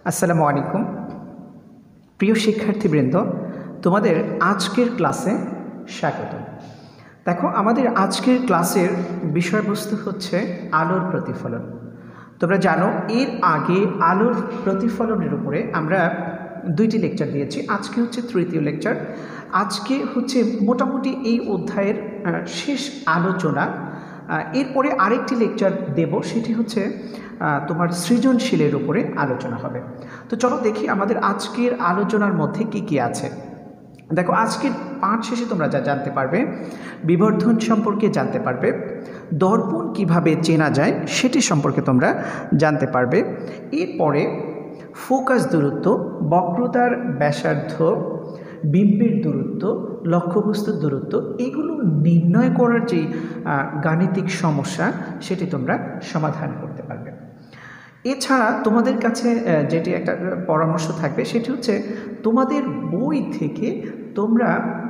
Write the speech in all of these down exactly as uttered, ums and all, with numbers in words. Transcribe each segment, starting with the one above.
আসসালামু আলাইকুম প্রিয় শিক্ষার্থীবৃন্দ, তোমাদের আজকের ক্লাসে স্বাগত। দেখো, আমাদের আজকের ক্লাসের বিষয়বস্তু হচ্ছে আলোর প্রতিফলন। তোমরা জানো, এর আগে আলোর প্রতিফলনের উপরে আমরা দুইটি লেকচার দিয়েছি। আজকে হচ্ছে তৃতীয় লেকচার। আজকে হচ্ছে মোটামুটি এই অধ্যায়ের শেষ আলোচনা। এরপরে আরেকটি লেকচার দেব, সেটি হচ্ছে তোমার সৃজনশীলের উপরে আলোচনা হবে। তো চলো দেখি আমাদের আজকের আলোচনার মধ্যে কি কি আছে। দেখো, আজকের পাঠ শেষে তোমরা যা জানতে পারবে, বিবর্ধন সম্পর্কে জানতে পারবে, দর্পণ কিভাবে চেনা যায় সেটি সম্পর্কে তোমরা জানতে পারবে। এরপরে ফোকাস দূরত্ব, বক্রতার ব্যাসার্ধ, বিম্বের দূরত্ব, লক্ষ্যবস্তুর দূরত্ব, এগুলো নির্ণয় করার যে গাণিতিক সমস্যা সেটি তোমরা সমাধান করতে পারবে। এছাড়া তোমাদের কাছে যেটি একটা পরামর্শ থাকবে, সেটি হচ্ছে তোমাদের বই থেকে তোমরা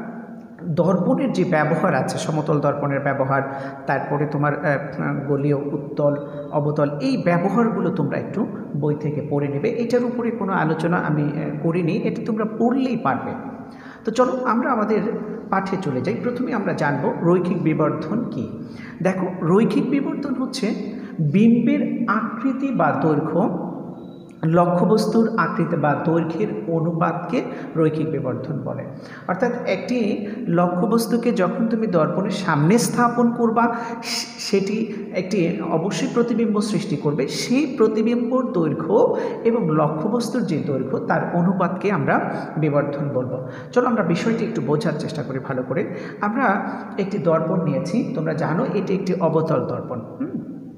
দর্পণের যে ব্যবহার আছে, সমতল দর্পণের ব্যবহার, তারপরে তোমার গোলীয়, উত্তল, অবতল, এই ব্যবহারগুলো তোমরা একটু বই থেকে পড়ে নেবে। এটার উপরে কোনো আলোচনা আমি করিনি, এটা তোমরা পড়লেই পারবে। তো চলো আমরা আমাদের পাঠে চলে যাই। প্রথমে আমরা জানব রৈখিক বিবর্ধন কি। দেখো, রৈখিক বিবর্ধন হচ্ছে বিম্বের আকৃতি বা দৈর্ঘ্য লক্ষ্যবস্তুর আকৃতি বা দৈর্ঘ্যের অনুপাতকে রৈখিক বিবর্ধন বলে। অর্থাৎ একটি লক্ষ্যবস্তুকে যখন তুমি দর্পণের সামনে স্থাপন করবা, সেটি একটি অবশ্যই প্রতিবিম্ব সৃষ্টি করবে। সেই প্রতিবিম্বর দৈর্ঘ্য এবং লক্ষ্যবস্তুর যে দৈর্ঘ্য, তার অনুপাতকে আমরা বিবর্ধন বলবো। চলো আমরা বিষয়টি একটু বোঝার চেষ্টা করি ভালো করে। আমরা একটি দর্পণ নিয়েছি, তোমরা জানো এটি একটি অবতল দর্পণ। হুম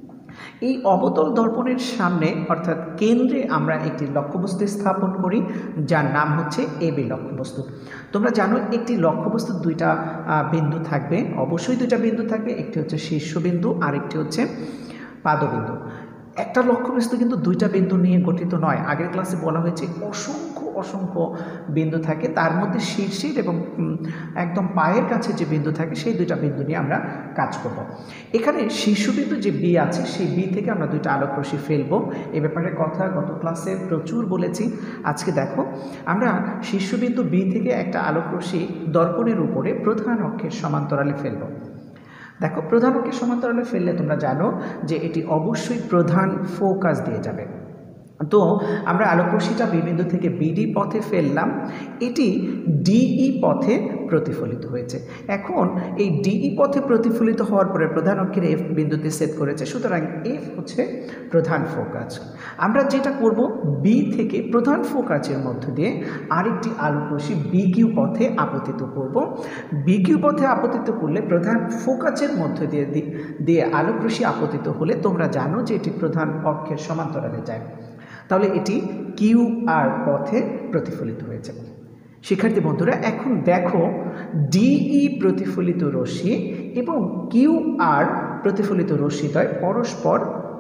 এই অবতল দর্পণের সামনে অর্থাৎ কেন্দ্রে আমরা একটি লক্ষ্যবস্তু স্থাপন করি, যার নাম হচ্ছে এবি লক্ষ্যবস্তু। তোমরা জানো একটি লক্ষ্যবস্তুর দুইটা বিন্দু থাকবে, অবশ্যই দুইটা বিন্দু থাকবে। একটি হচ্ছে শীর্ষবিন্দু, আরেকটি হচ্ছে পাদবিন্দু। একটা লক্ষ্যবস্তু কিন্তু দুইটা বিন্দু নিয়ে গঠিত নয়। আগের ক্লাসে বলা হয়েছে অসংখ্য অসংখ্য বিন্দু থাকে, তার মধ্যে শীর্ষের এবং একদম পায়ের কাছে যে বিন্দু থাকে, সেই দুইটা বিন্দু নিয়ে আমরা কাজ করব। এখানে শীর্ষবিন্দু যে বি আছে, সেই বি থেকে আমরা দুইটা আলোকরশ্মি ফেলবো। এ ব্যাপারে কথা গত ক্লাসে প্রচুর বলেছি। আজকে দেখো, আমরা শীর্ষবিন্দু বি থেকে একটা আলোকরশ্মি দর্পণের উপরে প্রধান অক্ষের সমান্তরালে ফেলবো। দেখো, প্রধান অক্ষের সমান্তরালে ফেললে তোমরা জানো যে এটি অবশ্যই প্রধান ফোকাস দিয়ে যাবে। তো আমরা আলোকরশ্মিটা বি বিন্দু থেকে বিডি পথে ফেললাম, এটি ডিই পথে প্রতিফলিত হয়েছে। এখন এই ডিই পথে প্রতিফলিত হওয়ার পরে প্রধান অক্ষের এফ বিন্দুতে সেট করেছে, সুতরাং এফ হচ্ছে প্রধান ফোকাস। আমরা যেটা করব, বি থেকে প্রধান ফোকাসের মধ্য দিয়ে আরেকটি আলোকরশ্মি বিকিউ পথে আপতিত করব। বিকিউ পথে আপতিত করলে প্রধান ফোকাসের মধ্য দিয়ে দিয়ে আলোকরশ্মি আপতিত হলে তোমরা জানো যে এটি প্রধান অক্ষের সমান্তরালে যায়। তাহলে এটি কিউ আর পথে প্রতিফলিত হয়েছে। শিক্ষার্থী বন্ধুরা, এখন দেখো ডিই প্রতিফলিত রশ্মি এবং কিউ আর প্রতিফলিত রশ্মিদ্বয় পরস্পর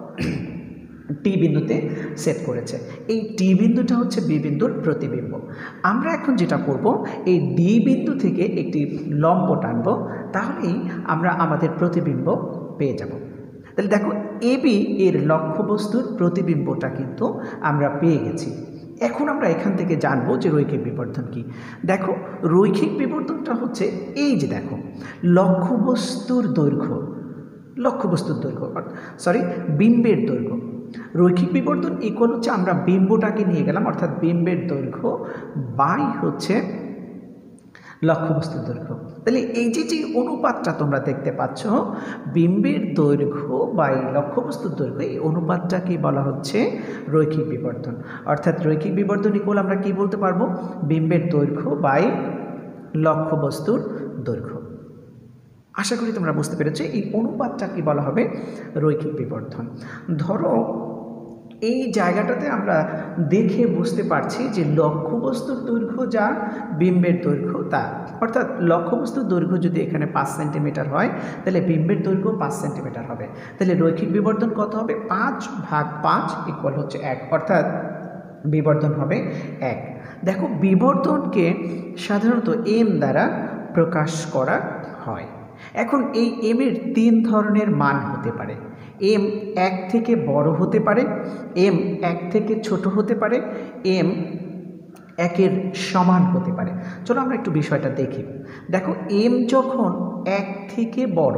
টি বিন্দুতে সেট করেছে। এই টি বিন্দুটা হচ্ছে বি বিন্দুর প্রতিবিম্ব। আমরা এখন যেটা করব, এই ডি বিন্দু থেকে একটি লম্ব টানব, তাহলেই আমরা আমাদের প্রতিবিম্ব পেয়ে যাব। তাহলে দেখো, এবি এর লক্ষ্যবস্তুর প্রতিবিম্বটা কিন্তু আমরা পেয়ে গেছি। এখন আমরা এখান থেকে জানবো যে রৈখিক বিবর্ধন কি। দেখো, রৈখিক বিবর্ধনটা হচ্ছে এই যে দেখো, লক্ষ্যবস্তুর দৈর্ঘ্য লক্ষ্যবস্তুর দৈর্ঘ্য সরি বিম্বের দৈর্ঘ্য। রৈখিক বিবর্ধন ইকুয়াল হচ্ছে আমরা বিম্বটাকে নিয়ে গেলাম, অর্থাৎ বিম্বের দৈর্ঘ্য বাই হচ্ছে লক্ষ্যবস্তুর দৈর্ঘ্য। তাহলে এই যে যে অনুপাতটা তোমরা দেখতে পাচ্ছ, বিম্বের দৈর্ঘ্য বাই লক্ষ্যবস্তুর দৈর্ঘ্য, এই অনুপাতটাকে বলা হচ্ছে রৈখিক বিবর্ধন। অর্থাৎ রৈখিক বিবর্ধন ইকুয়াল আমরা কি বলতে পারবো, বিম্বের দৈর্ঘ্য বাই লক্ষ্যবস্তুর দৈর্ঘ্য। আশা করি তোমরা বুঝতে পেরেছো। এই অনুপাতটাকে বলা হবে রৈখিক বিবর্ধন। ধরো এই জায়গাটাতে আমরা দেখে বুঝতে পারছি যে লক্ষ্যবস্তুর দৈর্ঘ্য যা বিম্বের দৈর্ঘ্য তা, অর্থাৎ লক্ষ্যবস্তুর দৈর্ঘ্য যদি এখানে পাঁচ সেন্টিমিটার হয়, তাহলে বিম্বের দৈর্ঘ্য পাঁচ সেন্টিমিটার হবে। তাহলে রৈখিক বিবর্ধন কত হবে, পাঁচ ভাগ পাঁচ ইকুয়াল হচ্ছে এক, অর্থাৎ বিবর্ধন হবে এক। দেখো, বিবর্ধনকে সাধারণত এম দ্বারা প্রকাশ করা হয়। এখন এই এম এর তিন ধরনের মান হতে পারে। এম এক থেকে বড় হতে পারে, এম এক থেকে ছোট হতে পারে, এম একের সমান হতে পারে। চলো আমরা একটু বিষয়টা দেখি। দেখো এম যখন এক থেকে বড়,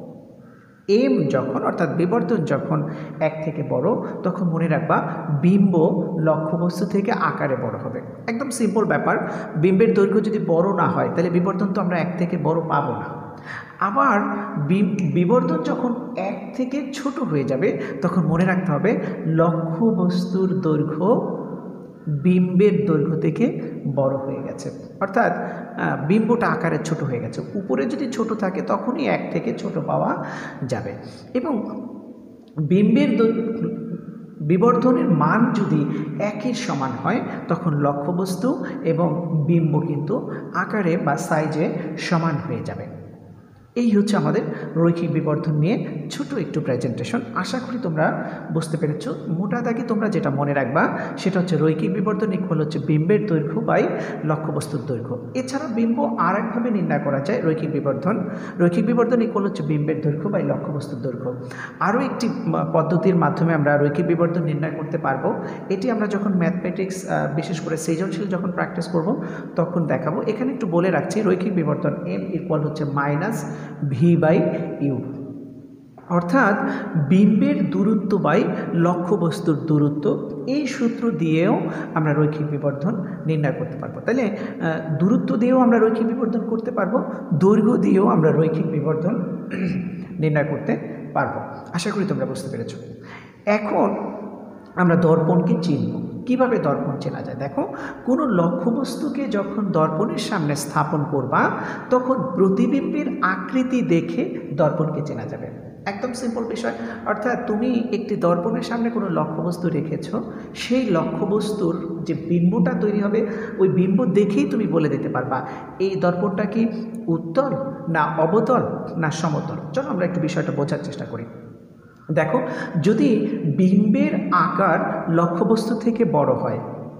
এম যখন অর্থাৎ বিবর্ধন যখন এক থেকে বড়, তখন মনে রাখবা বিম্ব লক্ষ্যবস্তু থেকে আকারে বড় হবে। একদম সিম্পল ব্যাপার। বিম্বের দৈর্ঘ্য যদি বড় না হয় তাহলে বিবর্ধন তো আমরা এক থেকে বড় পাবো না। আবার বিবর্ধন যখন এক থেকে ছোট হয়ে যাবে তখন মনে রাখতে হবে লক্ষ্যবস্তুর দৈর্ঘ্য বিম্বের দৈর্ঘ্য থেকে বড় হয়ে গেছে, অর্থাৎ বিম্বটা আকারে ছোট হয়ে গেছে। উপরে যদি ছোট থাকে তখনই এক থেকে ছোট পাওয়া যাবে। এবং বিম্বের বিবর্ধনের মান যদি একের সমান হয় তখন লক্ষ্যবস্তু এবং বিম্ব কিন্তু আকারে বা সাইজে সমান হয়ে যাবে। এই হচ্ছে আমাদের রৈখিক বিবর্ধন নিয়ে ছোট একটু প্রেজেন্টেশন। আশা করি তোমরা বুঝতে পেরেছ। মোটা দাগে তোমরা যেটা মনে রাখবা সেটা হচ্ছে রৈখিক বিবর্ধন ইকুয়াল হচ্ছে বিম্বের দৈর্ঘ্য বাই লক্ষ্যবস্তুর দৈর্ঘ্য। এছাড়া বিম্ব আর একভাবে নির্ণয় করা যায় রৈখিক বিবর্ধন। রৈখিক বিবর্ধন ইকুয়াল হচ্ছে বিম্বের দৈর্ঘ্য বাই লক্ষ্যবস্তুর দৈর্ঘ্য। আরও একটি পদ্ধতির মাধ্যমে আমরা রৈখিক বিবর্ধন নির্ণয় করতে পারবো। এটি আমরা যখন ম্যাথমেটিক্স বিশেষ করে সৃজনশীল যখন প্র্যাকটিস করব তখন দেখাবো। এখানে একটু বলে রাখছি রৈখিক বিবর্ধন এম ইকুয়াল হচ্ছে মাইনাস ভি বাই ইউ, অর্থাৎ বিম্বের দূরত্ব বাই লক্ষ্যবস্তুর দূরত্ব। এই সূত্র দিয়েও আমরা রৈখিক বিবর্ধন নির্ণয় করতে পারবো। তাহলে দূরত্ব দিয়েও আমরা রৈখিক বিবর্ধন করতে পারবো, দৈর্ঘ্য দিয়েও আমরা রৈখিক বিবর্ধন নির্ণয় করতে পারবো। আশা করি তোমরা বুঝতে পেরেছ। এখন আমরা দর্পণকে চিনব। কিভাবে দর্পণ চেনা যায়? দেখো, কোনো লক্ষ্যবস্তুকে যখন দর্পণের সামনে স্থাপন করবা তখন প্রতিবিম্বের আকৃতি দেখে দর্পণকে চেনা যাবে। একদম সিম্পল বিষয়। অর্থাৎ তুমি একটি দর্পণের সামনে কোনো লক্ষ্যবস্তু রেখেছো, সেই লক্ষ্যবস্তুর যে বিম্বটা তৈরি হবে ওই বিম্ব দেখেই তুমি বলে দিতে পারবা এই দর্পণটা কি উত্তল না অবতল না সমতল। চলো আমরা একটু বিষয়টা বোঝার চেষ্টা করি। দেখো, যদি বিম্বের আকার লক্ষ্যবস্তু থেকে বড় হয়,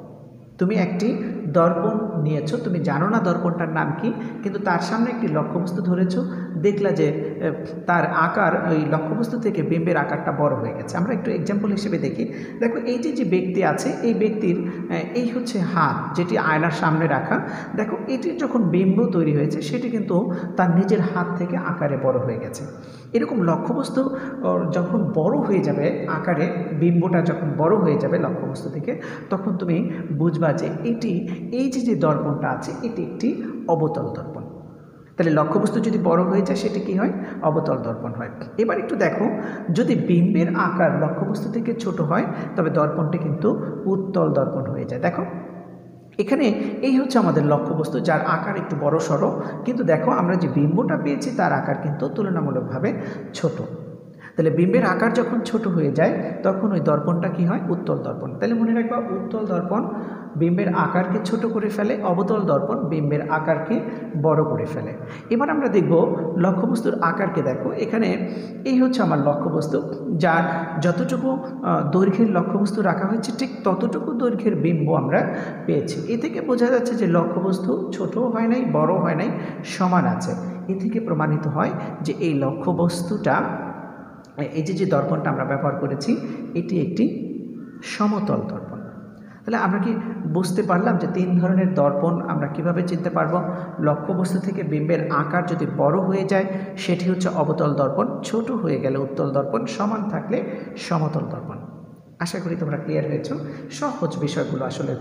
তুমি একটি দর্পণ নিয়েছো, তুমি জানো না দর্পণটার নাম কি, কিন্তু তার সামনে একটি লক্ষ্যবস্তু ধরেছো, দেখলা যে তার আকার ওই লক্ষ্যবস্তু থেকে বিম্বের আকারটা বড় হয়ে গেছে। আমরা একটু এক্সাম্পল হিসেবে দেখি। দেখো, এই যে যে ব্যক্তি আছে এই ব্যক্তির এই হচ্ছে হাত, যেটি আয়নার সামনে রাখা। দেখো, এটির যখন বিম্ব তৈরি হয়েছে সেটি কিন্তু তার নিজের হাত থেকে আকারে বড় হয়ে গেছে। এরকম লক্ষ্যবস্তু যখন বড় হয়ে যাবে আকারে, বিম্বটা যখন বড় হয়ে যাবে লক্ষ্যবস্তু থেকে, তখন তুমি বুঝবা যে এটি এই যে যে দর্পণটা আছে এটি একটি অবতল দর্পণ। তাহলে লক্ষ্যবস্তু যদি বড় হয়ে যায় সেটি কি হয়? অবতল দর্পণ হয়। এবার একটু দেখো, যদি বিম্বের আকার লক্ষ্যবস্তু থেকে ছোট হয় তবে দর্পণটি কিন্তু উত্তল দর্পণ হয়ে যায়। দেখো, এখানে এই হচ্ছে আমাদের লক্ষ্যবস্তু, যার আকার একটু বড় সড়ো, কিন্তু দেখো আমরা যে বিম্বটা পেয়েছি তার আকার কিন্তু তুলনামূলকভাবে ছোট। তাহলে বিম্বের আকার যখন ছোট হয়ে যায় তখন ওই দর্পণটা কি হয়? উত্তল দর্পণ। তাহলে মনে রাখবা, উত্তল দর্পণ বিম্বের আকারকে ছোট করে ফেলে, অবতল দর্পণ বিম্বের আকারকে বড় করে ফেলে। এবার আমরা দেখব লক্ষ্যবস্তুর আকারকে। দেখো, এখানে এই হচ্ছে আমার লক্ষ্যবস্তু, যার যতটুকু দৈর্ঘ্যের লক্ষ্যবস্তু রাখা হয়েছে ঠিক ততটুকু দৈর্ঘ্যের বিম্ব আমরা পেয়েছি। এ থেকে বোঝা যাচ্ছে যে লক্ষ্যবস্তু ছোটও হয় নাই বড় হয় নাই, সমান আছে। এ থেকে প্রমাণিত হয় যে এই লক্ষ্যবস্তুটা, এই যে যে দর্পণটা আমরা ব্যবহার করেছি এটি একটি সমতল দর্পণ। তাহলে আমরা কি বুঝতে পারলাম যে তিন ধরনের দর্পণ আমরা কিভাবে চিনতে পারবো? লক্ষ্যবস্তু থেকে বিম্বের আকার যদি বড় হয়ে যায় সেটি হচ্ছে অবতল দর্পণ, ছোট হয়ে গেলে উত্তল দর্পণ, সমান থাকলে সমতল দর্পণ। আশা করি তোমরা ক্লিয়ার হয়েছো। সহজ বিষয়গুলো আসলে।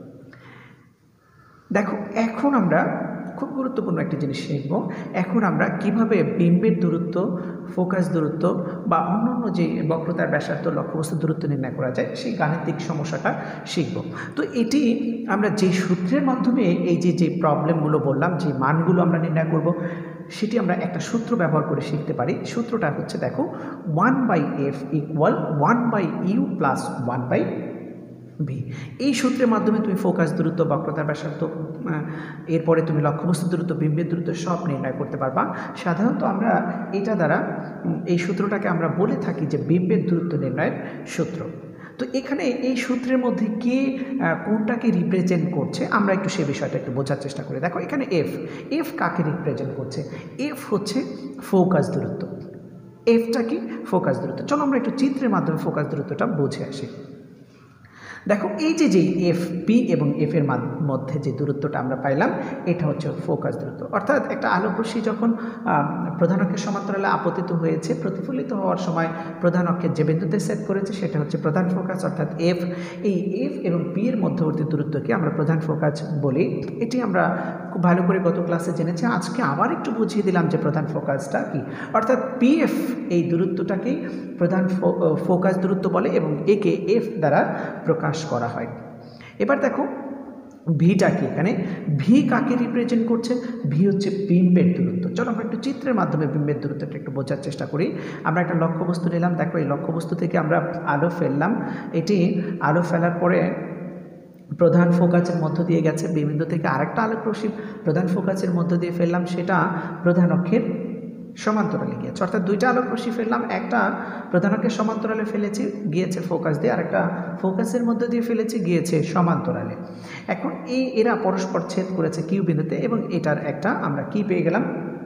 দেখো, এখন আমরা খুব গুরুত্বপূর্ণ একটা জিনিস শিখব। এখন আমরা কিভাবে বিম্বের দূরত্ব, ফোকাস দূরত্ব বা অন্যান্য যে বক্রতার ব্যাসার্ধ, লক্ষ্যবস্তুর দূরত্ব নির্ণয় করা যায় সেই গাণিতিক সমস্যাটা শিখব। তো এটি আমরা যে সূত্রের মাধ্যমে এই যে যে প্রবলেমগুলো বললাম, যে মানগুলো আমরা নির্ণয় করব, সেটি আমরা একটা সূত্র ব্যবহার করে শিখতে পারি। সূত্রটা হচ্ছে, দেখো, one by F equal one by U plus one by V. এই সূত্রের মাধ্যমে তুমি ফোকাস দূরত্ব, বক্রতার ব্যাসার্ধ, এরপরে তুমি লক্ষ্যবস্তু দূরত্ব, বিম্বের দূরত্ব সব নির্ণয় করতে পারবা। সাধারণত আমরা এটা দ্বারা, এই সূত্রটাকে আমরা বলে থাকি যে বিম্বের দূরত্ব নির্ণয়ের সূত্র। তো এখানে এই সূত্রের মধ্যে কে কোনটাকে রিপ্রেজেন্ট করছে আমরা একটু সে বিষয়টা একটু বোঝার চেষ্টা করি। দেখো, এখানে এফ, এফ কাকে রিপ্রেজেন্ট করছে? এফ হচ্ছে ফোকাস দূরত্ব। এফটা কি ফোকাস দূরত্ব। চলো আমরা একটু চিত্রের মাধ্যমে ফোকাস দূরত্বটা বুঝে আসি। দেখো এই যে যে এফ পি এবং এফ এর মধ্যে যে দূরত্বটা আমরা পাইলাম এটা হচ্ছে ফোকাস দূরত্ব। অর্থাৎ একটা আলোক রশ্মি যখন প্রধান অক্ষের সমান্তরালে আপতিত হয়েছে, প্রতিফলিত হওয়ার সময় প্রধান অক্ষের যে বিন্দুতে সেট করেছে সেটা হচ্ছে প্রধান ফোকাস অর্থাৎ এফ। এই এফ এবং পি এর মধ্যবর্তী দূরত্বকে আমরা প্রধান ফোকাস বলি। এটি আমরা খুব ভালো করে গত ক্লাসে জেনেছি, আজকে আবার একটু বুঝিয়ে দিলাম যে প্রধান ফোকাসটা কি। অর্থাৎ পি এফ এই দূরত্বটাকেই প্রধান ফোকাস দূরত্ব বলে এবং একে এফ দ্বারা প্রকাশ করা হয়। এবার দেখো ভিটা কি, এখানে ভি কাকে রিপ্রেজেন্ট করছে? ভি হচ্ছে বিম্বের দূরত্ব। চলো আমরা একটু চিত্রের মাধ্যমে বিম্বের দূরত্বটা একটু বোঝার চেষ্টা করি। আমরা একটা লক্ষ্যবস্তু নিলাম, দেখো এই লক্ষ্যবস্তু থেকে আমরা আলো ফেললাম, এটি আলো ফেলার পরে প্রধান ফোকাসের মধ্য দিয়ে গেছে, বিন্দু থেকে আরেকটা আলোক রশ্মি প্রধান ফোকাসের মধ্য দিয়ে ফেললাম, সেটা প্রধান অক্ষের সমান্তরালে গিয়েছে। অর্থাৎ দুইটা আলোক রশ্মি ফেললাম, একটা প্রধান অক্ষের সমান্তরালে ফেলেছি গিয়েছে ফোকাস দিয়ে, আর একটা ফোকাসের মধ্য দিয়ে ফেলেছি গিয়েছে সমান্তরালে। এখন এই এরা পরস্পর ছেদ করেছে কিউ বিন্দুতে এবং এটার একটা আমরা কি পেয়ে গেলাম?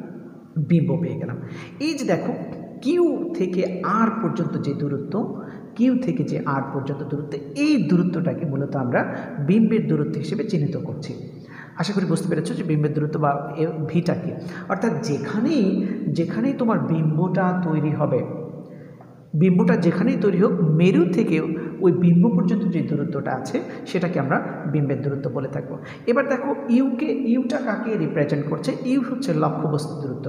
বিম্ব পেয়ে গেলাম। এই যে দেখো কিউ থেকে আর পর্যন্ত যে দূরত্ব, কিউ থেকে যে আর পর্যন্ত দূরত্ব, এই দূরত্বটাকে মূলত আমরা বিম্বের দূরত্ব হিসেবে চিহ্নিত করছি। আশা করি বুঝতে পেরেছো যে বিম্বের দূরত্ব বা ভিটা কি। অর্থাৎ যেখানেই যেখানেই তোমার বিম্বটা তৈরি হবে, বিম্বটা যেখানেই তৈরি হোক, মেরু থেকে ওই বিম্ব পর্যন্ত যে দূরত্বটা আছে সেটাকে আমরা বিম্বের দূরত্ব বলে থাকবো। এবার দেখো ইউকে, ইউটা কাকে রিপ্রেজেন্ট করছে? ইউ হচ্ছে লক্ষ্যবস্তু দূরত্ব।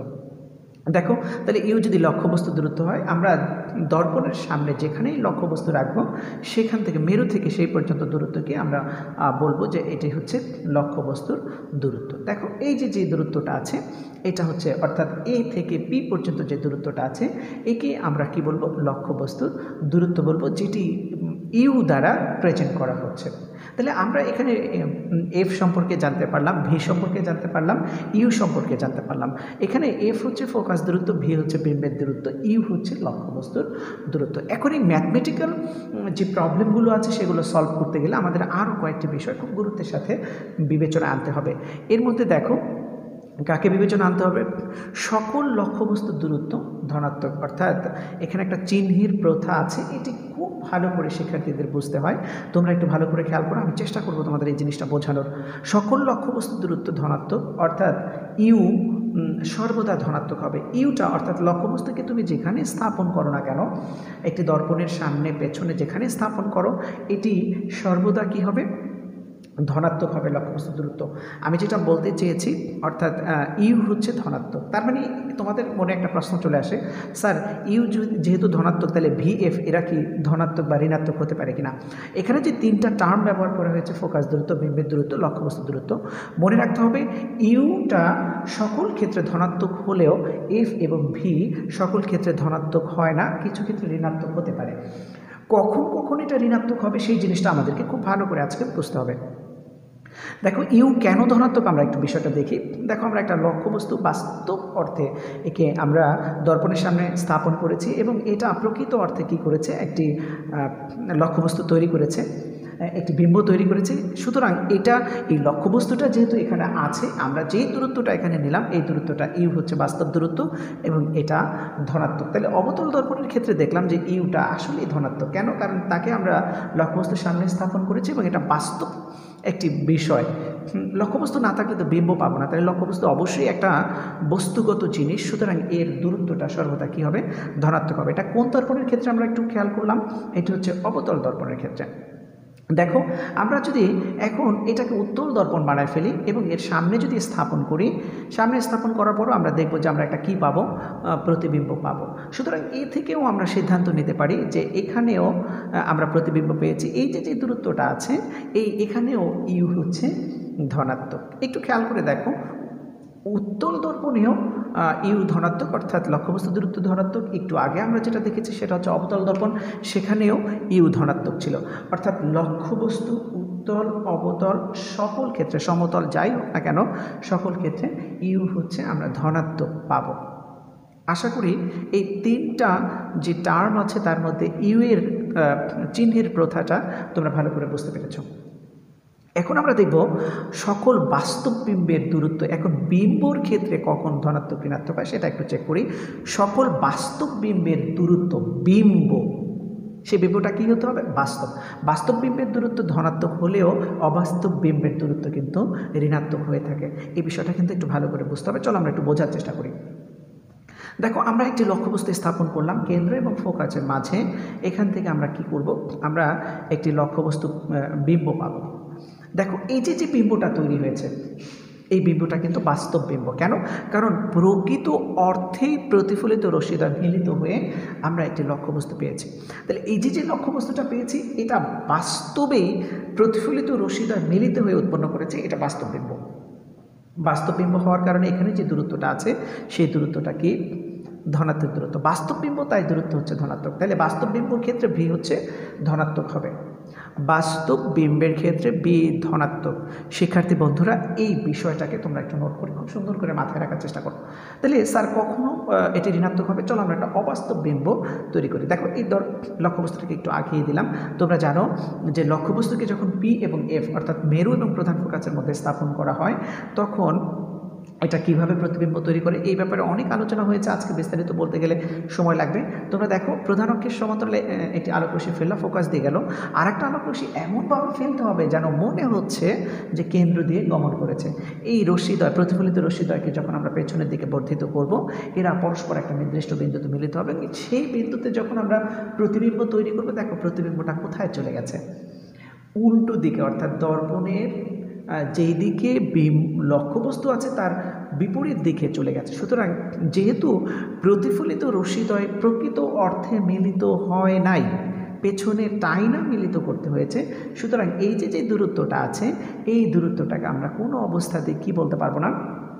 দেখো তাহলে ইউ যদি লক্ষ্যবস্তু দূরত্ব হয়, আমরা দর্পণের সামনে যেখানেই লক্ষ্যবস্তু রাখবো সেখান থেকে মেরু থেকে সেই পর্যন্ত দূরত্বকে আমরা বলবো যে এটি হচ্ছে লক্ষ্যবস্তুর দূরত্ব। দেখো এই যে যে দূরত্বটা আছে এটা হচ্ছে, অর্থাৎ এ থেকে পি পর্যন্ত যে দূরত্বটা আছে একে আমরা কি বলবো? লক্ষ্যবস্তুর দূরত্ব বলবো, যেটি ইউ দ্বারা প্রেজেন্ট করা হচ্ছে। তাহলে আমরা এখানে এফ সম্পর্কে জানতে পারলাম, ভি সম্পর্কে জানতে পারলাম, ইউ সম্পর্কে জানতে পারলাম। এখানে এফ হচ্ছে ফোকাস দূরত্ব, ভি হচ্ছে বিম্বের দূরত্ব, ইউ হচ্ছে লক্ষ্যবস্তুর দূরত্ব। এখন এই ম্যাথমেটিক্যাল যে প্রবলেমগুলো আছে সেগুলো সলভ করতে গেলে আমাদের আরও কয়েকটি বিষয় খুব গুরুত্বের সাথে বিবেচনা আনতে হবে। এর মধ্যে দেখো কাকে বিবেচনা আনতে হবে? সকল লক্ষ্যবস্তুর দূরত্ব ধনাত্মক। অর্থাৎ এখানে একটা চিহ্নের প্রথা আছে, এটি খুব ভালো করে শিক্ষার্থীদের বুঝতে হয়। তোমরা একটু ভালো করে খেয়াল করো, আমি চেষ্টা করবো তোমাদের এই জিনিসটা বোঝানোর। সকল লক্ষ্যবস্তুর দূরত্ব ধনাত্মক, অর্থাৎ ইউ সর্বদা ধনাত্মক হবে। ইউটা অর্থাৎ লক্ষ্যবস্তুকে তুমি যেখানে স্থাপন করো না কেন, একটি দর্পণের সামনে পেছনে যেখানে স্থাপন করো, এটি সর্বদা কি হবে? ধনাত্মক হবে লক্ষ্যবস্তু দূরত্ব। আমি যেটা বলতে চেয়েছি, অর্থাৎ ইউ হচ্ছে ধনাত্মক। তার মানে তোমাদের মনে একটা প্রশ্ন চলে আসে, স্যার ইউ যেহেতু ধনাত্মক তাহলে ভি এফ এরা কি ধনাত্মক বা ঋণাত্মক হতে পারে কিনা? এখানে যে তিনটা টার্ম ব্যবহার করা হয়েছে, ফোকাস দূরত্ব, বিম্বের দূরত্ব, লক্ষ্যবস্তু দূরত্ব, মনে রাখতে হবে ইউটা সকল ক্ষেত্রে ধনাত্মক হলেও এফ এবং ভি সকল ক্ষেত্রে ধনাত্মক হয় না, কিছু ক্ষেত্রে ঋণাত্মক হতে পারে। কখন কখন এটা ঋণাত্মক হবে সেই জিনিসটা আমাদেরকে খুব ভালো করে আজকে বুঝতে হবে। দেখো ইউ কেন ধনাত্মক আমরা একটু বিষয়টা দেখি। দেখো আমরা একটা লক্ষ্যবস্তু বাস্তব অর্থে একে আমরা দর্পণের সামনে স্থাপন করেছি এবং এটা প্রকৃত অর্থে কি করেছে? একটি লক্ষ্যবস্তু তৈরি করেছে, একটি বিম্ব তৈরি করেছে। সুতরাং এটা এই লক্ষ্যবস্তুটা যেহেতু এখানে আছে, আমরা যেই দূরত্বটা এখানে নিলাম এই দূরত্বটা ইউ হচ্ছে বাস্তব দূরত্ব এবং এটা ধনাত্মক। তাহলে অবতল দর্পণের ক্ষেত্রে দেখলাম যে ইউটা আসলেই ধনাত্মক। কেন? কারণ তাকে আমরা লক্ষ্যবস্তুর সামনে স্থাপন করেছি এবং এটা বাস্তব একটি বিষয়। লক্ষ্যবস্তু না থাকলে তো বিম্ব পাবো না, তাহলে লক্ষ্যবস্তু অবশ্যই একটা বস্তুগত জিনিস, সুতরাং এর দূরত্বটা সর্বদা কী হবে? ধনাত্মক হবে। এটা কোন দর্পণের ক্ষেত্রে আমরা একটু খেয়াল করলাম? এটি হচ্ছে অবতল দর্পণের ক্ষেত্রে। দেখো আমরা যদি এখন এটাকে উত্তল দর্পণ বানায় ফেলি এবং এর সামনে যদি স্থাপন করি, সামনে স্থাপন করার পরও আমরা দেখব যে আমরা একটা কী পাবো? প্রতিবিম্ব পাবো। সুতরাং এ থেকেও আমরা সিদ্ধান্ত নিতে পারি যে এখানেও আমরা প্রতিবিম্ব পেয়েছি। এই যে যে দূরত্বটা আছে এই এখানেও ইউ হচ্ছে ধনাত্মক। একটু খেয়াল করে দেখো, উত্তল দর্পণেও ইউ ধনাত্মক, অর্থাৎ লক্ষ্যবস্তু দূরত্ব ধনাত্মক। একটু আগে আমরা যেটা দেখেছি সেটা হচ্ছে অবতল দর্পণ, সেখানেও ইউ ধনাত্মক ছিল। অর্থাৎ লক্ষ্যবস্তু উত্তল অবতল সকল ক্ষেত্রে, সমতল যাই হোক না কেন সকল ক্ষেত্রে ইউ হচ্ছে আমরা ধনাত্মক পাব। আশা করি এই তিনটা যে টার্ম আছে তার মধ্যে ইউ এর চিহ্নের প্রথাটা তোমরা ভালো করে বুঝতে পেরেছ। এখন আমরা দেখব সকল বাস্তব বিম্বের দূরত্ব। এখন বিম্বর ক্ষেত্রে কখন ধনাত্মক ঋণাত্মক হয় সেটা একটু চেক করি। সকল বাস্তব বিম্বের দূরত্ব, বিম্ব, সে বিম্বটা কী হতে হবে? বাস্তব। বাস্তব বিম্বের দূরত্ব ধনাত্মক হলেও অবাস্তব বিম্বের দূরত্ব কিন্তু ঋণাত্মক হয়ে থাকে। এই বিষয়টা কিন্তু একটু ভালো করে বুঝতে হবে। চলো আমরা একটু বোঝার চেষ্টা করি। দেখো, আমরা একটি লক্ষ্যবস্তু স্থাপন করলাম কেন্দ্র এবং ফোকাসের মাঝে। এখান থেকে আমরা কি করব? আমরা একটি লক্ষ্যবস্তু বিম্ব পাব। দেখো, এই যে যে বিম্বটা তৈরি হয়েছে, এই বিম্বটা কিন্তু বাস্তব বিম্ব। কেন? কারণ প্রকৃত অর্থেই প্রতিফলিত রশ্মিদ্বয় মিলিত হয়ে আমরা একটি লক্ষ্যবস্তু পেয়েছি। তাহলে এই যে যে লক্ষ্যবস্তুটা পেয়েছি, এটা বাস্তবেই প্রতিফলিত রশ্মিদ্বয় মিলিত হয়ে উৎপন্ন করেছে, এটা বাস্তব বিম্ব। বাস্তব বিম্ব হওয়ার কারণে এখানে যে দূরত্বটা আছে সেই দূরত্বটা কি? ধনাত্মক দূরত্ব। বাস্তব বিম্ব, তাই দূরত্ব হচ্ছে ধনাত্মক। তাহলে বাস্তব বিম্বর ক্ষেত্রে ভি হচ্ছে ধনাত্মক হবে। বাস্তব বিম্বের ক্ষেত্রে বি ধনাত্মক। শিক্ষার্থী বন্ধুরা, এই বিষয়টাকে তোমরা একটু নোট করে খুব সুন্দর করে মাথায় রাখার চেষ্টা করো। তাহলে স্যার কখনো এটি ঋণাত্মক হবে? চলো আমরা একটা অবাস্তব বিম্ব তৈরি করি। দেখো, এই দর লক্ষ্যবস্তুটাকে একটু আগিয়ে দিলাম। তোমরা জানো যে লক্ষ্যবস্তুকে যখন পি এবং এফ অর্থাৎ মেরু এবং প্রধান ফোকাসের মধ্যে স্থাপন করা হয়, তখন এটা কিভাবে প্রতিবিম্ব তৈরি করে এই ব্যাপারে অনেক আলোচনা হয়েছে। আজকে বিস্তারিত বলতে গেলে সময় লাগবে। তোমরা দেখো, প্রধান অক্ষের সমান্তরালে একটি আলোকরশ্মি ফেললা, ফোকাস দিয়ে গেল। আর একটা আলোকরশ্মি এমনভাবে ফেলতে হবে যেন মনে হচ্ছে যে কেন্দ্র দিয়ে গমন করেছে। এই রশ্মিদ্বয়, প্রতিফলিত রশ্মিদ্বয়কে যখন আমরা পেছনের দিকে বর্ধিত করব, এরা পরস্পর একটা নির্দিষ্ট বিন্দুতে মিলিত হবে। সেই বিন্দুতে যখন আমরা প্রতিবিম্ব তৈরি করবো, দেখো প্রতিবিম্বটা কোথায় চলে গেছে? উল্টো দিকে, অর্থাৎ দর্পণের যেই দিকে বিম লক্ষ্যবস্তু আছে তার বিপরীত দিকে চলে গেছে। সুতরাং যেহেতু প্রতিফলিত রশ্মিদ্বয় প্রকৃত অর্থে মিলিত হয় নাই, পেছনে টাইনা মিলিত করতে হয়েছে, সুতরাং এই যে যে দূরত্বটা আছে, এই দূরত্বটাকে আমরা কোনো অবস্থাতে কি বলতে পারবো না,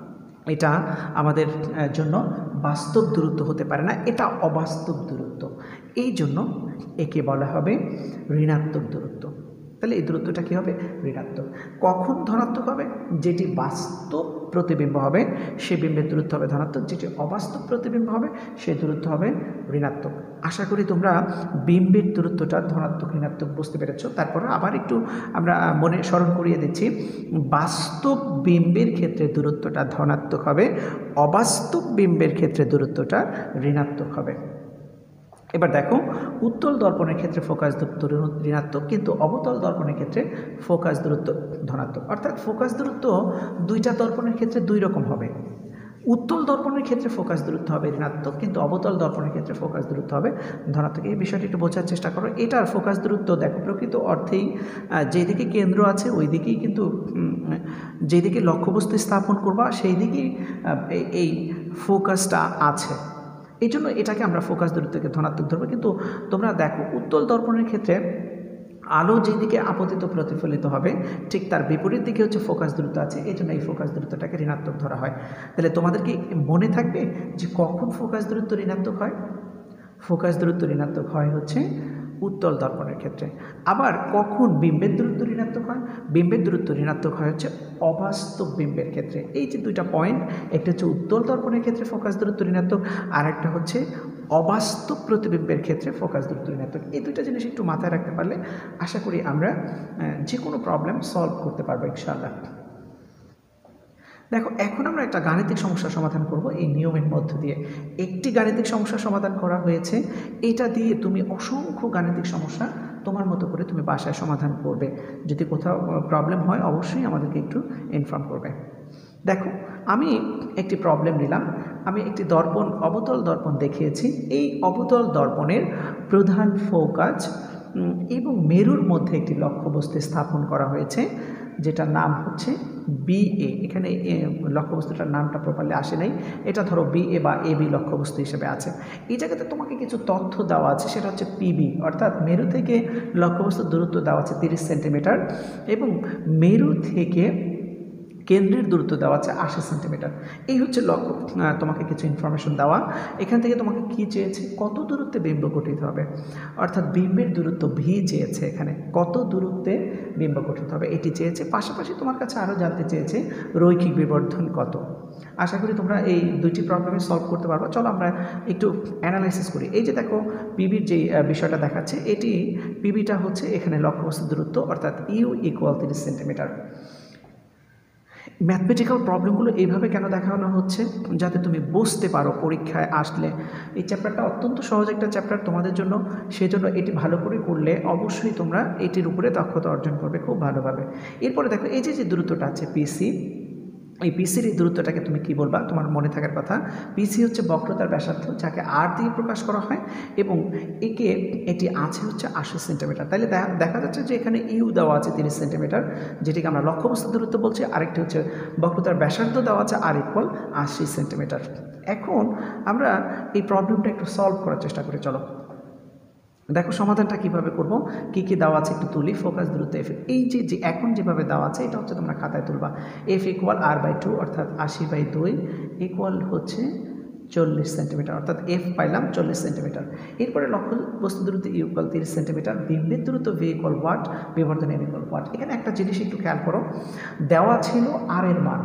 এটা আমাদের জন্য বাস্তব দূরত্ব হতে পারে না, এটা অবাস্তব দূরত্ব। এই জন্য একে বলা হবে ঋণাত্মক দূরত্ব। তাহলে এই দূরত্বটা কী হবে? ঋণাত্মক। কখন ধনাত্মক হবে? যেটি বাস্তব প্রতিবিম্ব হবে সে বিম্বের দূরত্ব হবে ধনাত্মক, যেটি অবাস্তব প্রতিবিম্ব হবে সেই দূরত্ব হবে ঋণাত্মক। আশা করি তোমরা বিম্বের দূরত্বটা ধনাত্মক ঋণাত্মক বুঝতে পেরেছ। তারপরে আবার একটু আমরা মনে স্মরণ করিয়ে দিচ্ছি, বাস্তব বিম্বের ক্ষেত্রে দূরত্বটা ধনাত্মক হবে, অবাস্তব বিম্বের ক্ষেত্রে দূরত্বটা ঋণাত্মক হবে। এবার দেখো, উত্তল দর্পণের ক্ষেত্রে ফোকাস দূরত্ব ঋণাত্মক, কিন্তু অবতল দর্পণের ক্ষেত্রে ফোকাস দূরত্ব ধনাত্মক। অর্থাৎ ফোকাস দূরত্ব দুইটা দর্পণের ক্ষেত্রে দুই রকম হবে। উত্তল দর্পণের ক্ষেত্রে ফোকাস দূরত্ব হবে ঋণাত্মক, কিন্তু অবতল দর্পণের ক্ষেত্রে ফোকাস দূরত্ব হবে ধনাত্মক। এই বিষয়টি একটু বোঝার চেষ্টা করো। এটার ফোকাস দূরত্ব দেখো, প্রকৃত অর্থেই যেদিকে কেন্দ্র আছে ওই দিকেই কিন্তু, যেদিকে লক্ষ্যবস্তু স্থাপন করবা সেই দিকেই এই ফোকাসটা আছে। এই জন্য এটাকে আমরা ফোকাস দূরত্বকে ধনাত্মক ধরবো। কিন্তু তোমরা দেখো, উত্তল দর্পণের ক্ষেত্রে আলো যেদিকে আপতিত প্রতিফলিত হবে ঠিক তার বিপরীত দিকে হচ্ছে ফোকাস দূরত্ব আছে, এই জন্য এই ফোকাস দূরত্বটাকে ঋণাত্মক ধরা হয়। তাহলে তোমাদের কি মনে থাকবে যে কখন ফোকাস দূরত্ব ঋণাত্মক হয়? ফোকাস দূরত্ব ঋণাত্মক হয় হচ্ছে উত্তল দর্পণের ক্ষেত্রে। আবার কখন বিম্বের দূরত্ব ঋণাত্মক হয়? বিম্বের দূরত্ব ঋণাত্মক হয় হচ্ছে অবাস্তব বিম্বের ক্ষেত্রে। এই যে দুইটা পয়েন্ট, একটা হচ্ছে উত্তল দর্পণের ক্ষেত্রে ফোকাস দূরত্ব ঋণাত্মক, আর একটা হচ্ছে অবাস্তব প্রতিবিম্বের ক্ষেত্রে ফোকাস দূরত্ব ঋণাত্মক। এই দুইটা জিনিস একটু মাথায় রাখতে পারলে আশা করি আমরা যে কোনো প্রবলেম সলভ করতে পারবো ইনশাআল্লাহ। দেখো, এখন আমরা একটা গাণিতিক সমস্যার সমাধান করব এই নিয়মের মধ্য দিয়ে। একটি গাণিতিক সমস্যার সমাধান করা হয়েছে, এটা দিয়ে তুমি অসংখ্য গাণিতিক সমস্যা তোমার মতো করে তুমি বাসায় সমাধান করবে। যদি কোথাও প্রবলেম হয় অবশ্যই আমাদেরকে একটু ইনফর্ম করবে। দেখো, আমি একটি প্রবলেম নিলাম। আমি একটি দর্পণ, অবতল দর্পণ দেখিয়েছি। এই অবতল দর্পণের প্রধান ফোকাস এবং মেরুর মধ্যে একটি লক্ষ্যবস্তু স্থাপন করা হয়েছে, যেটার নাম হচ্ছে বি এ। এখানে লক্ষ্যবস্তুটার নামটা প্রপারলি আসে নাই, এটা ধরো বি এ বা এ বি লক্ষ্যবস্তু হিসেবে আছে। এই জায়গাতে তোমাকে কিছু তথ্য দেওয়া আছে, সেটা হচ্ছে পিবি, অর্থাৎ মেরু থেকে লক্ষ্যবস্তুর দূরত্ব দেওয়া আছে তিরিশ সেন্টিমিটার এবং মেরু থেকে কেন্দ্রের দূরত্ব দেওয়া আছে আশি সেন্টিমিটার। এই হচ্ছে লক্ষ্য। তোমাকে কিছু ইনফরমেশন দেওয়া, এখান থেকে তোমাকে কি চেয়েছে, কত দূরত্বে বিম্ব গঠিত হবে, অর্থাৎ বিম্বের দূরত্ব ভি চেয়েছে, এখানে কত দূরত্বে বিম্ব গঠিত হবে এটি চেয়েছে। পাশাপাশি তোমার কাছে আরও জানতে চেয়েছে রৈখিক বিবর্ধন কত। আশা করি তোমরা এই দুইটি প্রবলেমে সলভ করতে পারবো। চলো আমরা একটু অ্যানালাইসিস করি। এই যে দেখো পিবির যে বিষয়টা দেখাচ্ছে, এটি পিবিটা হচ্ছে এখানে লক্ষ্যবস্তুর দূরত্ব, অর্থাৎ ইউ ইকুয়াল তিরিশ সেন্টিমিটার। ম্যাথমেটিক্যাল প্রবলেমগুলো এইভাবে কেন দেখানো হচ্ছে, যাতে তুমি বুঝতে পারো পরীক্ষায় আসলে। এই চ্যাপ্টারটা অত্যন্ত সহজ একটা চ্যাপ্টার তোমাদের জন্য, সেজন্য এটি ভালো করে করলে অবশ্যই তোমরা এটির উপরে দক্ষতা অর্জন করবে খুব ভালোভাবে। এরপরে দেখো এই যে যে দূরত্বটা আছে পিসি, এই পিসির এই দূরত্বটাকে তুমি কি বলবা, তোমার মনে থাকার কথা পিসি হচ্ছে বক্রতার ব্যাসার্ধ, যাকে আর দিয়ে প্রকাশ করা হয়, এবং একে এটি আছে হচ্ছে আশি সেন্টিমিটার। তাহলে দেখা যাচ্ছে যে এখানে ইউ দেওয়া আছে তিরিশ সেন্টিমিটার, যেটিকে আমরা লক্ষ্যবস্তু দূরত্ব বলছি, আরেকটি হচ্ছে বক্রতার ব্যাসার্ধ দেওয়া আছে আর ইকুয়াল আশি সেন্টিমিটার। এখন আমরা এই প্রবলেমটা একটু সলভ করার চেষ্টা করি। চলো দেখো সমাধানটা কিভাবে করব, কি কি দেওয়া আছে একটু তুলি। ফোকাস দূরত্ব এফ, এই যে যে এখন যেভাবে দেওয়া আছে এটা হচ্ছে তোমরা খাতায় তুলবা। F equal R by two, অর্থাৎ আশি বাই দুই ইকুয়াল হচ্ছে চল্লিশ সেন্টিমিটার, অর্থাৎ এফ পাইলাম চল্লিশ সেন্টিমিটার। এরপরে লক্ষ্য বস্তু দূরত্ব ইউ ইকুয়াল তিরিশ সেন্টিমিটার, বিম্বের দূরত্ব ভি ইকুয়াল ওয়াট, বিবর্ধন এম ইকুয়াল ওয়াট। এখানে একটা জিনিস একটু খেয়াল করো, দেওয়া ছিল আর এর মান,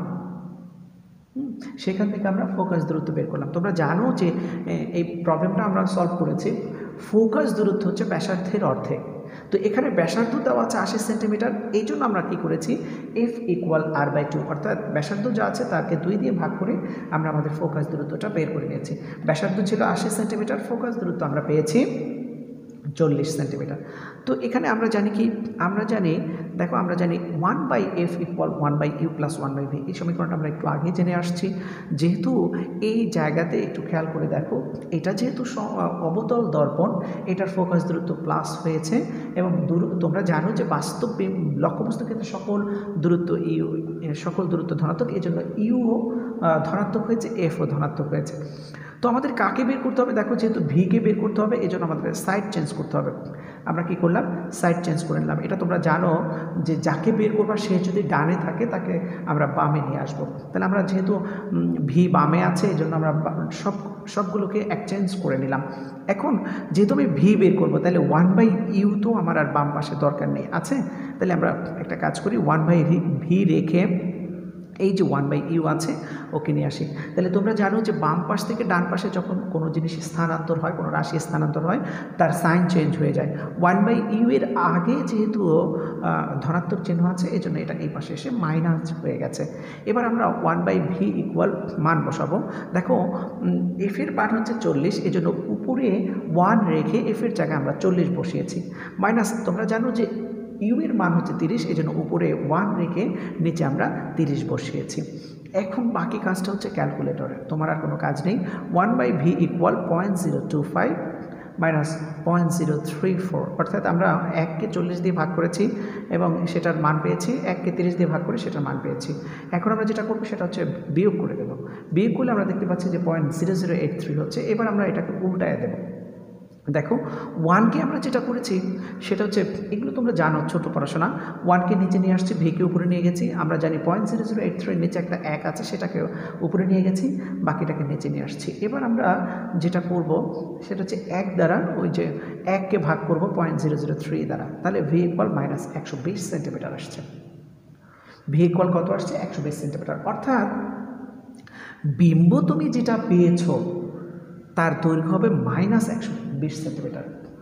সেখান থেকে আমরা ফোকাস দূরত্ব বের করলাম। তোমরা জানো যে এই প্রবলেমটা আমরা সলভ করেছি, ফোকাস দূরত্ব হচ্ছে ব্যাসার্ধের অর্ধেক। তো এখানে ব্যাসার্ধ দেওয়া আছে আশি সেন্টিমিটার, এই জন্য আমরা কী করেছি, F equal R by two, অর্থাৎ ব্যাসার্ধ যা আছে তাকে দুই দিয়ে ভাগ করে আমরা আমাদের ফোকাস দূরত্বটা বের করে নিয়েছি। ব্যাসার্ধ ছিল আশি সেন্টিমিটার, ফোকাস দূরত্ব আমরা পেয়েছি চল্লিশ সেন্টিমিটার। তো এখানে আমরা জানি কি, আমরা জানি দেখো আমরা জানি one by F equal one by U plus one by V. এই সমীকরণটা আমরা একটু আগে জেনে আসছি। যেহেতু এই জায়গাতে একটু খেয়াল করে দেখো, এটা যেহেতু অবতল দর্পণ, এটার ফোকাস দূরত্ব প্লাস হয়েছে, এবং দূর তোমরা জানো যে বাস্তব লক্ষ্যবস্তুর ক্ষেত্রে সকল দূরত্ব ইউ সকল দূরত্ব ধনাত্মক, এই জন্য ইউও ধনাত্মক হয়েছে, এফও ধনাত্মক হয়েছে। তো আমাদের কাকে বের করতে হবে, দেখো যেহেতু ভিকে বের করতে হবে, এই জন্য আমাদের সাইড চেঞ্জ করতে হবে। আমরা কি করলাম, সাইড চেঞ্জ করে নিলাম। এটা তোমরা জানো যে যাকে বের করবা সে যদি ডানে থাকে তাকে আমরা বামে নিয়ে আসবো। তাহলে আমরা যেহেতু ভি বামে আছে, এই জন্য আমরা সব সবগুলোকে এক্সচেঞ্জ করে নিলাম। এখন যেহেতু আমি ভি বের করবো, তাহলে ওয়ান বাই ইউ তো আমার আর বাম পাশে দরকার নেই, আছে। তাহলে আমরা একটা কাজ করি, ওয়ান বাই ভি রেখে এই যে ওয়ান বাই ইউ আছে ওকে নিয়ে আসি। তাহলে তোমরা জানো যে বাম পাশ থেকে ডান পাশে যখন কোনো জিনিস স্থানান্তর হয়, কোনো রাশি স্থানান্তর হয়, তার সাইন চেঞ্জ হয়ে যায়। ওয়ান বাই ইউ এর আগে যেহেতু ধনাত্মক চিহ্ন আছে, এই জন্য এটা এই পাশে এসে মাইনাস হয়ে গেছে। এবার আমরা ওয়ান বাই ভি ইকুয়াল মান বসাবো। দেখো এফের মান হচ্ছে চল্লিশ, এই জন্য উপরে ওয়ান রেখে এফের জায়গায় আমরা চল্লিশ বসিয়েছি, মাইনাস তোমরা জানো যে ইউ এর মান হচ্ছে তিরিশ, এই জন্য উপরে ওয়ান রেখে নিচে আমরা তিরিশ বসিয়েছি। এখন বাকি কাজটা হচ্ছে ক্যালকুলেটরে, তোমার আর কোনো কাজ নেই। One by V equal point zero two five minus point zero three four, অর্থাৎ আমরা এককে চল্লিশ দিয়ে ভাগ করেছি এবং সেটার মান পেয়েছি, এককে তিরিশ দিয়ে ভাগ করে সেটার মান পেয়েছি। এখন আমরা যেটা করবো সেটা হচ্ছে বিয়োগ করে দেবো। বিয়োগ করলে আমরা দেখতে পাচ্ছি যে point zero zero eight three হচ্ছে। এবার আমরা এটাকে উল্টায় দেবো। দেখো ওয়ানকে আমরা যেটা করেছি সেটা হচ্ছে, এগুলো তোমরা জানো ছোটো পড়াশোনা, ওয়ানকে নিচে নিয়ে আসছি, ভিকে উপরে নিয়ে গেছি। আমরা জানি পয়েন্ট জিরো জিরো এইট থ্রির নিচে একটা এক আছে, সেটাকে উপরে নিয়ে গেছি, বাকিটাকে নিচে নিয়ে আসছি। এবার আমরা যেটা করব সেটা হচ্ছে এক দ্বারা ওই যে এককে ভাগ করব পয়েন্ট জিরো জিরো থ্রি দ্বারা, তাহলে ভি ইকুয়াল মাইনাস একশো বিশ সেন্টিমিটার আসছে। ভি ইকুয়াল কত আসছে, একশো বিশ সেন্টিমিটার। অর্থাৎ বিম্ব তুমি যেটা পেয়েছো তার দৈর্ঘ্য হবে মাইনাস একশো বিশ সেন্টিমিটার।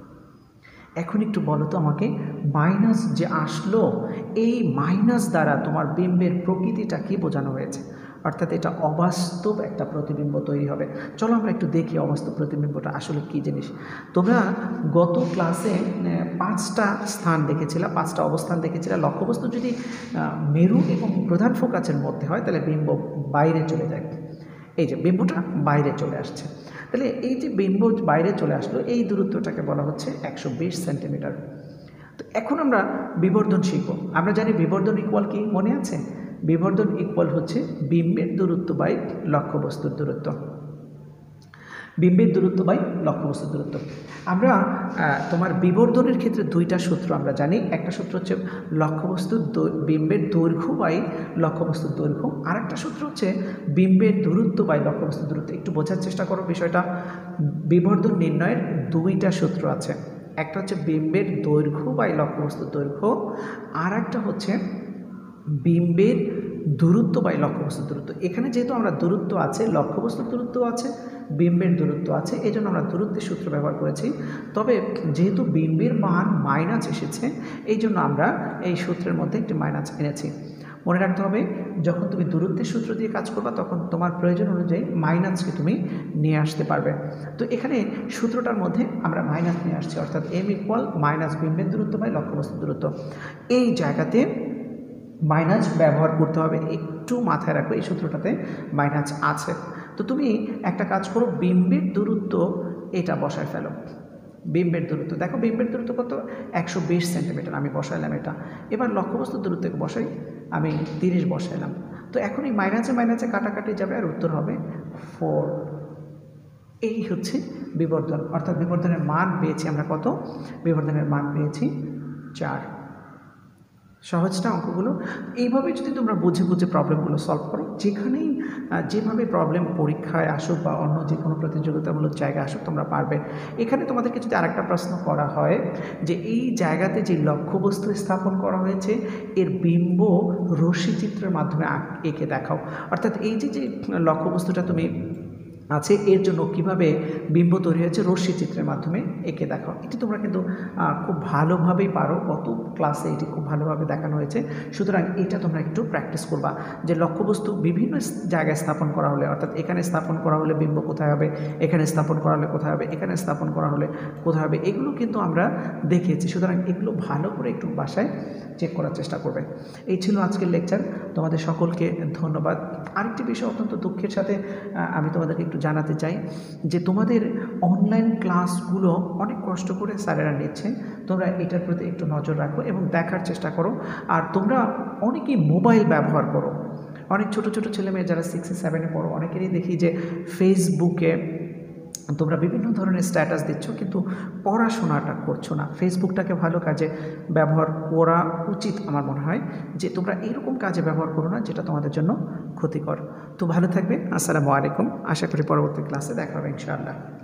এখন একটু বলো তো আমাকে, মাইনাস যে আসলো, এই মাইনাস দ্বারা তোমার বিম্বের প্রকৃতিটা কি বোঝানো হয়েছে, অর্থাৎ এটা অবাস্তব একটা প্রতিবিম্ব তৈরি হবে। চলো আমরা একটু দেখি অবাস্তব প্রতিবিম্বটা আসলে কী জিনিস। তোমরা গত ক্লাসে পাঁচটা স্থান দেখেছিলা, পাঁচটা অবস্থান দেখেছিলা। লক্ষ্যবস্তু যদি মেরু এবং প্রধান ফোকাসের মধ্যে হয় তাহলে বিম্ব বাইরে চলে যায়। এই যে বিম্বটা বাইরে চলে আসছে, তাহলে এই যে বিম্ব বাইরে চলে আসলো, এই দূরত্বটাকে বলা হচ্ছে একশো বিশ সেন্টিমিটার। তো এখন আমরা বিবর্ধন শিখব। আমরা জানি বিবর্ধন ইকুয়াল কি, মনে আছে? বিবর্ধন ইকুয়াল হচ্ছে বিম্বের দূরত্ব বাই লক্ষ্যবস্তুর দূরত্ব। বিম্বের দূরত্ব বাই লক্ষ্যবস্তুর দূরত্ব। আমরা তোমার বিবর্ধনের ক্ষেত্রে দুইটা সূত্র আমরা জানি। একটা সূত্র হচ্ছে লক্ষ্যবস্তুর বিম্বের দৈর্ঘ্য বাই লক্ষ্যবস্তুর দৈর্ঘ্য, আর একটা সূত্র হচ্ছে বিম্বের দূরত্ব বাই লক্ষ্যবস্তুর দূরত্ব। একটু বোঝার চেষ্টা করো বিষয়টা। বিবর্ধন নির্ণয়ের দুইটা সূত্র আছে, একটা হচ্ছে বিম্বের দৈর্ঘ্য বাই লক্ষ্যবস্তুর দৈর্ঘ্য, আর একটা হচ্ছে বিম্বের দূরত্ব বাই লক্ষ্যবস্তুর দূরত্ব। এখানে যেহেতু আমরা দূরত্ব আছে, লক্ষ্যবস্তুর দূরত্ব আছে, বিম্বের দূরত্ব আছে, এই জন্য আমরা দূরত্বের সূত্র ব্যবহার করেছি। তবে যেহেতু বিম্বের মান মাইনাস এসেছে, এই জন্য আমরা এই সূত্রের মধ্যে একটি মাইনাস এনেছি। মনে রাখতে হবে, যখন তুমি দূরত্বের সূত্র দিয়ে কাজ করবা তখন তোমার প্রয়োজন অনুযায়ী মাইনাসকে তুমি নিয়ে আসতে পারবে। তো এখানে সূত্রটার মধ্যে আমরা মাইনাস নিয়ে আসছি, অর্থাৎ এম ইকুয়াল মাইনাস বিম্বের দূরত্ব বাই লক্ষ্যবস্তুর দূরত্ব। এই জায়গাতে মাইনাস ব্যবহার করতে হবে, একটু মাথায় রাখো এই সূত্রটাতে মাইনাস আছে। তো তুমি একটা কাজ করো, বিম্বের দূরত্ব এটা বসায় ফেলো। বিম্বের দূরত্ব দেখো, বিম্বের দূরত্ব কত? একশো বিশ সেন্টিমিটার, আমি বসাইলাম এটা। এবার লক্ষ্যবস্তুর দূরত্বকে বসাই, আমি তিরিশ বসাইলাম। তো এখন এই মাইনাসে মাইনাসে কাটাকাটি যাবে আর উত্তর হবে ফোর। এই হচ্ছে বিবর্ধন, অর্থাৎ বিবর্ধনের মান পেয়েছি আমরা কত? বিবর্ধনের মান পেয়েছি চার। সহজটা অঙ্কগুলো এইভাবে যদি তোমরা বুঝে বুঝে প্রবলেমগুলো সলভ করো, যেখানেই যেভাবে প্রবলেম পরীক্ষায় আসুক বা অন্য যে কোনো প্রতিযোগিতামূলক জায়গায় আসুক তোমরা পারবে। এখানে তোমাদেরকে যদি আরেকটা প্রশ্ন করা হয় যে এই জায়গাতে যে লক্ষ্যবস্তু স্থাপন করা হয়েছে এর বিম্ব রশ্মি চিত্রের মাধ্যমে এঁকে দেখাও, অর্থাৎ এই যে যে লক্ষ্যবস্তুটা তুমি আছে এর জন্য কিভাবে বিম্ব তৈরি হয়েছে রশ্মি চিত্রের মাধ্যমে এঁকে দেখাও। এটি তোমরা কিন্তু খুব ভালোভাবেই পারো, গত ক্লাসে এটি খুব ভালোভাবে দেখানো হয়েছে। সুতরাং এটা তোমরা একটু প্র্যাকটিস করবা যে লক্ষ্যবস্তু বিভিন্ন জায়গায় স্থাপন করা হলে, অর্থাৎ এখানে স্থাপন করা হলে বিম্ব কোথায় হবে, এখানে স্থাপন করা হলে কোথায় হবে, এখানে স্থাপন করা হলে কোথায় হবে, এগুলো কিন্তু আমরা দেখিয়েছি। সুতরাং এগুলো ভালো করে একটু বাসায় চেক করার চেষ্টা করবে। এই ছিল আজকের লেকচার, তোমাদের সকলকে ধন্যবাদ। আরেকটি বিষয় অত্যন্ত দুঃখের সাথে আমি তোমাদেরকে একটু জানাতে চাই যে তোমাদের অনলাইন ক্লাসগুলো অনেক কষ্ট করে স্যারেরা নিচ্ছে, তোমরা এটার প্রতি একটু নজর রাখো এবং দেখার চেষ্টা করো। আর তোমরা অনেকেই মোবাইল ব্যবহার করো, অনেক ছোট ছোট ছেলেমেয়ে যারা সিক্সে সেভেনে পড়ো অনেকেরই দেখি যে ফেসবুকে তোমরা বিভিন্ন ধরনের স্ট্যাটাস দিচ্ছ কিন্তু পড়াশোনাটা করছো না। ফেসবুকটাকে ভালো কাজে ব্যবহার করা উচিত আমার মনে হয়, যে তোমরা এইরকম কাজে ব্যবহার করো না যেটা তোমাদের জন্য ক্ষতিকর। তো ভালো থাকবে, আসসালামু আলাইকুম। আশা করি পরবর্তী ক্লাসে দেখা হবে ইনশাআল্লাহ।